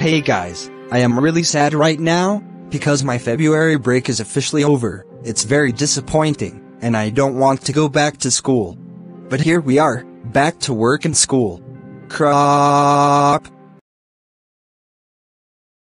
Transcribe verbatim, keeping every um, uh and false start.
Hey guys, I am really sad right now, because my February break is officially over. It's very disappointing, and I don't want to go back to school. But here we are, back to work and school. Crop.